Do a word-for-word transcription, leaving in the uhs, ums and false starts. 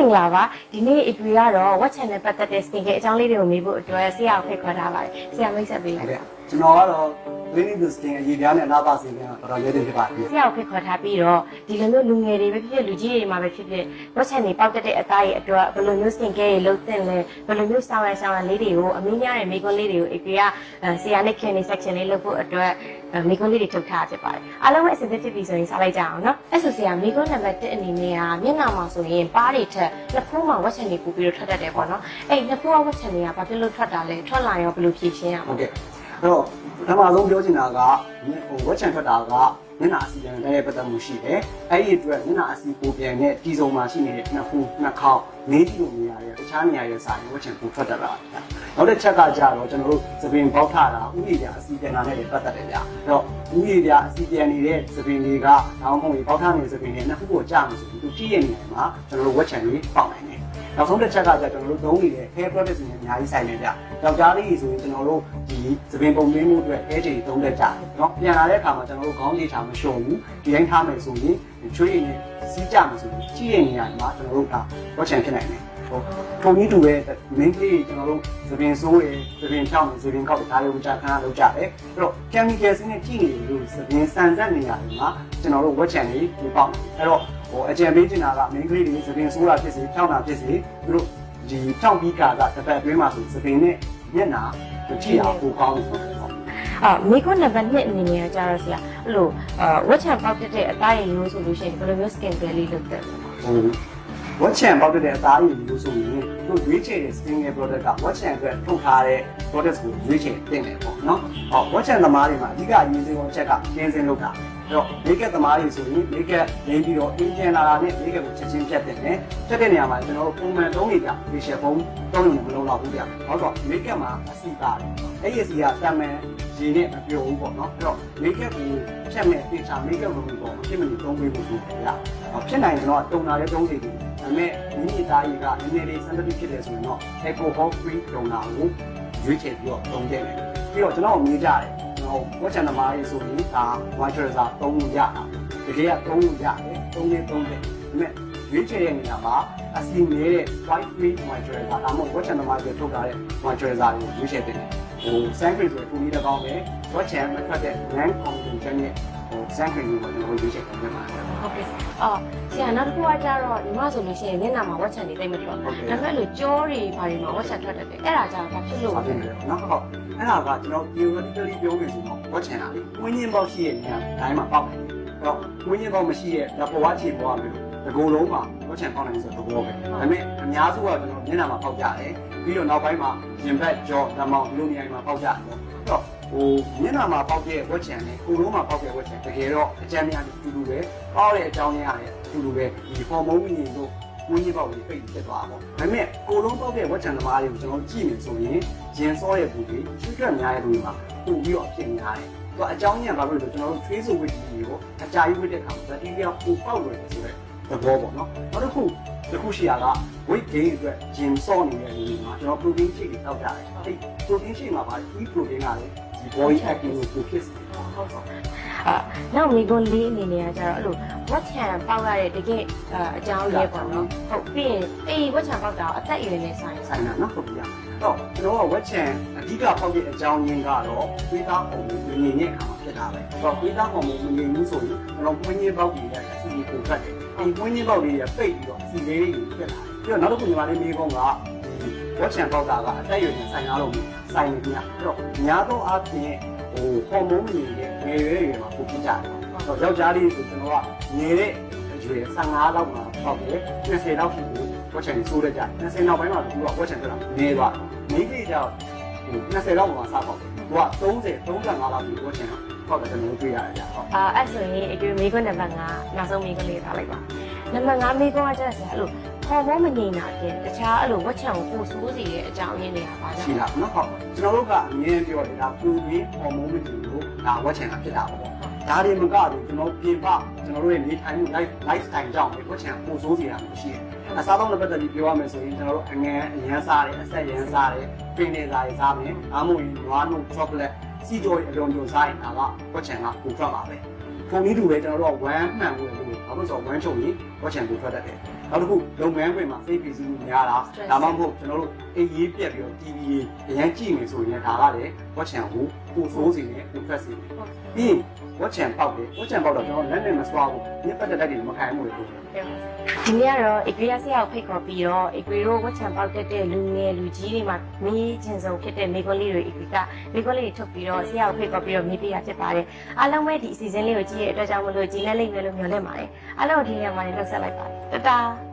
င်္ဂလာပါဒီနေ့အတွေ့ရတော့ What Channel ပတ်သက်တဲ့ skin care အကြောင်းလေးတွေကိုမေးဖို့အတွက်ဆရာကိုဖိတ်ခေါ်ထားပါတယ်ဆရာမိတ်ဆက်ပေးလိုက်ပါကျွန်တော်ကတော့ Winning the Skin အရေးပြားနဲ့အလားပါစင်ကတော်တော်ရဲတယ်ဖြစ်ပါတယ်ဆရာကိုဖိတ်ခေါ်ထားပြီးတော့ဒီလိုမျိုးလူငယ်တွေပဲဖြစ်ဖြစ်လူကြီးတွေမှာပဲဖြစ်ဖြစ် What Channel ပေါက်တက်တဲ့အသားရဲ့အတွက်ဘယ်လိုမျိုး skin care တွေလုပ်သင့်လဲဘယ်လိုမျိုးဆောင်ရန်ဆောင်ရန်လေးတွေကိုအမင်းများတဲ့မိကွန်းလေးတွေကိုအတွေ့ရဆရာနဲ့ခင်နေ section လေးလုပ်ဖို့အတွက်မိကွန်းလေးတွေထုတ်ထားဖြစ်ပါတယ်အားလုံးပဲအဆင်သင့်ဖြစ်ပြီဆိုရင်စားလိုက်ကြအောင်နော်အဲ့ဆိုဆရာမိကွန်းနံပါတ်တစ်အနေနဲ့ကမျက်နှာမှာဆိုရင်ပါးတွေထက်လက်ဖူးမှာ What Channel ပို့ပြီးတော့ထွက်တတ်တယ်ပေါ့နော်အဲ့လက်ဖူးက What Channel ကဘာဖြစ်လို့ထွက်တာလဲထွက်လာရောဘယ်လိုဖြည့်ရှင်းရမလဲဟုတ်ကဲ့အဲ့တော့ပထမဆုံးပြောချင်တာကဟို What Channel ထွက်တာကမျက်နှာအစီပြန်တဲ့ပတ်သက်မှုရှိတယ်အဲ့ဒီအတွက်မျက်နှာအစီပိုပြန်တဲ့ဒီစုံမှာရှိနေတဲ့နှစ်ဖူးနှစ်ခေါက်နေကြည့်လို့နေရတယ်တခြားနေရာရဲ့စာရင် What Channel ပိုထွက်တတ်တာနောက်တစ်ချက်ကကြတော့ကျွန်တော်တို့သပင်ပေါက်ထတာဥယျာဉ်အစီပြန်တာနဲ့ပတ်သက်တယ်ဗျာအဲ့တော့ဥယျာဉ်အစီပြန်နေတဲ့သပင်တွေကတောင်းမုံကြီးပေါက်ထနေတဲ့သပင်တွေနှစ်ဖူးကိုကြာမှဆိုပြီးသူကြည့်ရနေတယ်မှာကျွန်တော်တို့ What Channel လေးပေါက်နိုင်တယ်နောက်ဆုံးတစ်ချက်ကကြကျွန်တော်တို့သုံးနေတဲ့ hair products တွေအများကြီးဆိုင်နေကြ။ယောက်ျားလေးဆိုရင်ကျွန်တော်တို့ဒီသပင်ပုံသွင်းမှုအတွက် hair တွေသုံးတတ်ကြတယ်เนาะပြန်လာတဲ့အခါမှာကျွန်တော်တို့ခေါင်းကြီးထားမလျှော်ဘူးဒီတိုင်းထားမယ်ဆိုရင်ချွေးရည်နဲ့စီးကြမယ်ဆိုရင်ကြည့်ရနေရမှာကျွန်တော်တို့က What Channel ဖြစ်နိုင်တယ်။ဟိုထုံကြီးတူရဲ့ main လေးကျွန်တော်တို့သပင်ဆိုးရယ်သပင်ဖြောင်းရယ်သပင်ကောက်ဒါတွေကိုကြာခဏလုပ်ကြတယ်။အဲ့တော့ chemical စနစ်ကြည့်နေလို့သပင်စံဆက်နေရတယ်မှာကျွန်တော်တို့ What Channel လေးပြပေါက်အဲ့တော့ဟိုအကြံပေးချင်တာက main ကလေးတွေသပင်ဆိုးတာဖြစ်စေဖြောင်းတာဖြစ်စေသူတို့ဒီဖြောင်းပြီးကာကတစ်ပတ်အတွင်းမှာဆိုသပင်နဲ့မျက်နှာကြည့်အောင်ပိုကောင်းတယ်အာမိကွန်းနံပါတ်နှစ်အနေနဲ့ကြာတော့ဆရာအဲ့လိုအာ What Channel ပေါက်တဲ့အသားရည်မျိုးဆိုလို့ရှိရင်ဘယ်လိုမျိုး skin care လေးလုပ်တယ်ဟို What Channel ပေါက်တဲ့အသားရည်မျိုးဆိုရင်သူရွေးချယ်တဲ့ skin care product က What Channel အတွက်ထုတ်ထားတဲ့ product ကိုရွေးချယ်တင်တယ်ပေါ့နော်ဟော What Channel သမားတွေမှာအဓိကအရေးကြီးဆုံးအချက်ကကျင်းစင်းလုပ်တာအဲ့တော့ make up သမားတွေဆိုရင် make up ရင်းပြီးတော့ အင်ဂျင်လာတာနဲ့ make up ကိုချက်ချင်းဖြတ်တင်တယ်ဖြတ်တဲ့နေရာမှာကျွန်တော်တို့ပုံမှန်သုံးနေကြ facial foam သုံးလို့မလုံးတော့ဘူးဗျာဟုတ်တော့ make up မှာအစီပါတယ်အဲ့ဒီအစီကတမန်ရင်းနဲ့မပြောဘူးပေါ့နော်အဲ့တော့ make up ကိုဖြတ်မဲ့ feature make up လုပ်ပြီးတော့ဖြစ်မနေသုံးပေးဖို့ဆိုဗျာဖြစ်နိုင်တော့တုံတာလည်းသုံးနေတယ်ဒါပေမဲ့မိမိသားကြီးကနည်းနည်းလေး sensitive ဖြစ်တယ်ဆိုရင်တော့ alcohol free တုံတာကိုရွေးချယ်ပြီးတော့သုံးခဲ့တယ်ပြီးတော့ကျွန်တော်မေးကြတယ်What Channel မှာရေးဆိုရင်ဒါ moisturizer သုံးလို့ရတာတကယ်ကသုံးလို့ရတယ်သုံးနေသုံးတယ်ဒါပေမဲ့ရွေးချယ်တဲ့နေရာမှာအစီနေတဲ့ white free moisturizer ဒါမှမဟုတ် What Channel မှာရေးထုတ်ထားတဲ့ moisturizer ကိုရွေးချယ်တင်တယ်ဟို sunscreen ဆိုရင်ပုံလေးတစ်ပေါင်းပဲ What Channel မှာထွက်တဲ့ non conventional နဲ့ဟို sunscreen ကိုကျွန်တော်ရွေးချယ်တင်ပြပါတယ်ဟုတ်ကဲ့အော်ဆရာနောက်တစ်ခုကကြတော့ဒီမှာဆိုလို့ရှိရင်မျက်နှာမှာ What Channel တွေတိတ်မထွက်ဘူးဒါပေမဲ့လို့ကြောတွေဘာတွေမှာ What Channel ထွက်တတ်တယ်အဲ့ဒါကြောင့်ဘာဖြစ်လို့လဲဟုတ်တယ်နော်ဟုတ်အဲ့ဒါကကျွန်တော် theoretically ပြောမယ်ဆိုတော့ What Channel လေးဝင်းချင်းပေါက်ရှိရဲ့နေရာတိုင်းမှာပေါက်တယ်အဲ့တော့ဝင်းချင်းပေါက်မရှိရဲ့လက်ပေါ်ဝါချေပေါ်မျိုးတကူလုံးမှာ What Channel ပေါက်နိုင်ဆိုတော့သဘောပဲဒါပေမဲ့အများစုကကျွန်တော်မျက်နှာမှာပေါက်ကြတယ်ပြီးတော့နောက်ပိုင်းမှာရင်ဘတ်ကြောဓာတ်မောင်ဒီလိုနေရာမှာပေါက်ကြတယ်ပေါ့အဲ့တော့ဟိုမျက်နှာမှာပေါက်တဲ့ What Channel နဲ့ကိုယ်လုံးမှာပေါက်တဲ့ What Channel တကယ်တော့အကြမ်းများတူတူပဲပေါက်တဲ့အကြောင်းရင်းရတယ်တူတူပဲဒီ hormone ဝင်နေလို့ဝင်းကြီးပေါက်ကြီးပိတ်ဖြစ်သွားပါပေါ့ဒါပေမဲ့ကိုလုံးပေါက်တဲ့ What Channel သမားတွေကိုကျွန်တော်ကြည့်နေဆိုရင်ရင်စောရဲ့ဘူးတွေချွတ်ထွက်များတဲ့ဘူးတွေမှာပို့ပြီးတော့အဖြစ်များတယ်သူအကြောင်းရင်းကဘာလို့လဲဆိုတော့ကျွန်တော်တို့ trace away တွေကိုအကြာကြီးဝိတဲ့အခါမှာ bacteria ပိုပေါက်လွယ်တယ်ဆိုတဲ့သဘောပေါ့နော်နောက်တစ်ခုတစ်ခုရှိတာက weight gain အတွက်ဂျင်စောနေတဲ့လူတွေမှာကျွန်တော် protein shake တွေတောက်ကြတယ်အဲ့ protein shake မှာပါ e protein ကလည်းဒီ body active ကိုပိုဖြစ်တယ်ဟုတ်ပါအာနောက်မိကွန်းလေးအနေနဲ့ကကျတော့အဲ့လို What Channel ပေါက်ရတဲ့တကယ်အကြောင်းရဲပေါ့နော်ဟုတ်ပြီးရင်အေး What Channel ပေါက်တာအသက်အရွယ်နဲ့ဆိုင်ဆိုင်တာနော်ဟုတ်ပြီတော့ကျွန်တော်က What Channel အဓိကပေါက်တဲ့အကြောင်းရင်းကတော့သွေးသားဟော်မုန်းမငြိမ်တဲ့အခါမှာဖြစ်တာပဲအဲ့တော့သွေးသားဟော်မုန်းမငြိမ်ဘူးဆိုရင်ကျွန်တော်ဝင်းကြီးပေါက်ကြီးရဲ့အစီအကိုထွက်တယ်ဒီဝင်းကြီးပေါက်လေးကပိတ်ပြီးတော့စီလေးတွေဖြစ်လာတယ်ပြီးတော့နောက်တစ်ခုညီမလေးမေးခွန်းကဒီ What Channel ပေါက်တာကအသက်အရွယ်နဲ့ဆိုင်ရလို့ဆိုင်နေပြအဲ့တော့များသောအားဖြင့်ဟိုဟော်မုန်းတွေရဲ့ငယ်ရွယ်ရွယ်မှာပိုဖြစ်ကြတယ်။တော့ယောက်ျားလေးဆိုကျွန်တော်ကငယ်တဲ့အရွယ်၁၅လောက်မှာပေါက်တယ်။၂၀လောက်ရှိဘူး။ What Channel ဆိုးရကြတယ်။၂၀နောက်ပိုင်းမှာသူက What Channel ဆိုတာနေသွားတယ်။မိကြီးကြောင့်ဟို၂၀လောက်မှာစပေါက်တယ်။သူက၃၀ ၃၅လောက်ပြီး What Channel ပေါက်တယ်ကျွန်တော်တွေ့ရတယ်ကြာ။အာအဲ့ဆိုရင်အတွေ့မိခွန်းနံပါတ်၅နောက်ဆုံးမိခွန်းလေးထားလိုက်ပါ။နံပါတ်၅မိခွန်းကကျတော့ဆရာအဲ့လိုဟော်မုန်းမငြိမ်တာတဲ့တခြားအဲ့လို What Channel ကိုပိုဆိုးစေတဲ့အကြောင်းရင်းတွေကပါကြ။ရှိလားနော်ဟုတ်ကျွန်တော်တို့ကအမြင်ပြောတယ်ဒါပူပြီးဟော်မုန်းမငြိမ်လို့ဒါ What Channel ဖြစ်တာပေါ့ဒါတွေမကဘူးကျွန်တော်ပြင်ပကျွန်တော်တို့ရဲ့နေထိုင်မှု life lifestyle ကြောင့် What Channel ပိုဆိုးစေတာမျိုးရှိတယ်အစားအသောက်နဲ့ပတ်သက်ပြီးပြောရမယ်ဆိုရင်ကျွန်တော်တို့အငန်းအရန်စားတယ်အဆက်ရန်စားတယ်ပင်နေစားတွေစားမယ်အားမို့နွားနို့ chocolate စီကြော်အလွန်ကြုံစားရင်ဒါက What Channel ကပိုထွက်ပါပဲထုံနည်းတူပဲကျွန်တော်တို့ကဝမ်းမှန်ကိုလို့ဘာလို့ဆိုတော့ဝမ်းချုပ်ရင်ဝက်ချန်ကိုထွက်တတ်တယ်နောက်တစ်ခုလုပ်ငန်းခွင်မှာစိတ်ပီစီမှုများတာဒါမှမဟုတ်ကျွန်တော်တို့အေးရေးပြက်ပြီးတော့ တီဗီ အရင်ကြည့်နေဆိုရင်ဒါကလည်းဝက်ချန်ကိုပိုဆိုးစီနေပိုထွက်စီနေပြီးဝက်ချန်ပေါက်တယ်ဝက်ချန်ပေါက်တော့ကျွန်တော်လက်နဲ့မစွာဘူးဒီပတ်သက်တိုက်တွေမခိုင်းဘူးလေဒီနေ့ကတော့ Agria ဆရာကိုဖိတ်ခေါ်ပြီးတော့ Agria ကိုဝက်ချန်ပေါက်တတ်တဲ့လူငယ်လူကြီးတွေမှာမေးချင်ဆုံးဖြစ်တဲ့မိကွန်းလေးတွေ Agria ကမိကွန်းလေးတွေထုတ်ပြီးတော့ဆရာကိုဖိတ်ခေါ်ပြီးတော့မေးပြရဖြစ်ပါတယ်အားလုံးပဲဒီအစီအစဉ်လေးကိုကြည့်ရတဲ့အတွက်ကြောင့်မလို့ကြည်လက်လိမ့်မယ်လို့မျှော်လင့်ပါတယ်အားလုံးဒီနေရာမှာလည်းနှုတ်ဆက်လိုက်ပါတယ်တတား